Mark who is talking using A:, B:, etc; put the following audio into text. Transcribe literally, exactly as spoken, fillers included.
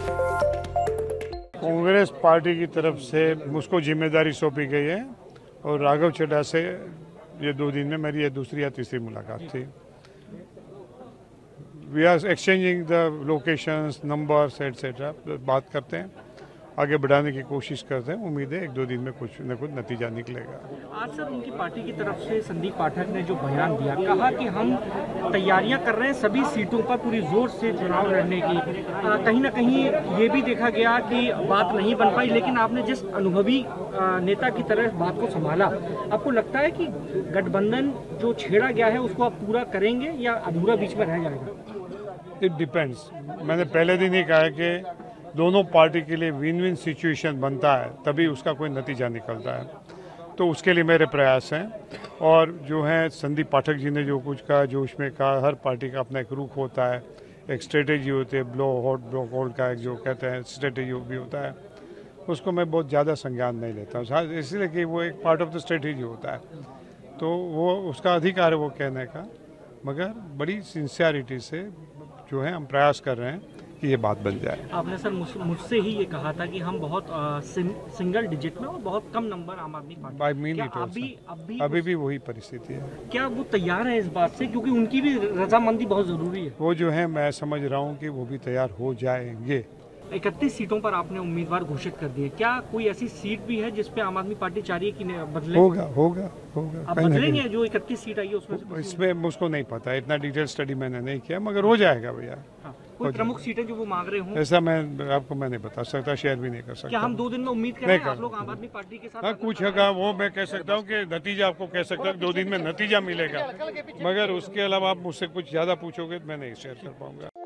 A: Congress party की तरफ से मुझको जिम्मेदारी सौंपी गई है और राघव चड्ढा से ये दो दिन में मेरी ये दूसरी या तीसरी मुलाकात थी। We are exchanging the locations, numbers etcetera, बात करते हैं, आगे बढ़ाने की कोशिश करते हैं। उम्मीद है एक दो दिन में कुछ न कुछ नतीजा निकलेगा।
B: आज सर उनकी पार्टी की तरफ से संदीप पाठक ने जो बयान दिया, कहा कि हम तैयारियां कर रहे हैं सभी सीटों पर पूरी जोर से चुनाव लड़ने की। आ, कहीं ना कहीं ये भी देखा गया कि बात नहीं बन पाई, लेकिन आपने जिस अनुभवी नेता की तरह बात को संभाला, आपको लगता है कि गठबंधन जो छेड़ा गया है उसको आप पूरा करेंगे या अधूरा बीच में रह जाएगा?
A: It depends. मैंने पहले दिन ही कहा कि दोनों पार्टी के लिए विन विन सिचुएशन बनता है तभी उसका कोई नतीजा निकलता है, तो उसके लिए मेरे प्रयास हैं। और जो है संदीप पाठक जी ने जो कुछ कहा, जो उसमें कहा, हर पार्टी का अपना एक रुख होता है, एक स्ट्रेटेजी होती है, ब्लो हॉट ब्लो कोल्ड का एक जो कहते हैं स्ट्रेटेजी भी होता है, उसको मैं बहुत ज़्यादा संज्ञान नहीं लेता हूँ, इसलिए कि वो एक पार्ट ऑफ द स्ट्रेटेजी होता है, तो वो उसका अधिकार है वो कहने का। मगर बड़ी सिंसियरिटी से जो है हम प्रयास कर रहे हैं कि ये बात बन जाए।
B: आपने सर मुझसे ही ये कहा था कि हम बहुत आ, सिंग, सिंगल डिजिट में और बहुत कम नंबर आम आदमी पार्टी।
A: बाय मीन
B: क्या अभी अभी
A: अभी भी वही परिस्थिति है?
B: क्या वो तैयार है इस बात से, क्योंकि उनकी भी रजामंदी बहुत जरूरी है?
A: वो जो है मैं समझ रहा हूँ कि वो भी तैयार हो जाएंगे।
B: इकतीस सीटों पर आपने उम्मीदवार घोषित कर दिए, क्या कोई ऐसी सीट भी है जिसपे आम आदमी पार्टी चाह रही है कि बदले?
A: होगा होगा होगा
B: आप बदलेंगे? जो इकतीस सीट आई है उसमें
A: इसमें मुझको नहीं पता, इतना डिटेल स्टडी मैंने नहीं किया, मगर हो जाएगा भैया।
B: हाँ, कोई प्रमुख सीटें जो वो मांग रहे हो?
A: ऐसा मैं आपको मैं नहीं बता सकता, शेयर भी नहीं कर सकता।
B: क्या हम दो दिन में उम्मीद करें आप लोग आम आदमी पार्टी के साथ?
A: हाँ, कुछ होगा वो मैं कह सकता हूँ कि नतीजा आपको कह सकता हूँ दो दिन में नतीजा मिलेगा, मगर उसके अलावा आप मुझसे कुछ ज़्यादा पूछोगे तो मैं नहीं शेयर कर पाऊंगा।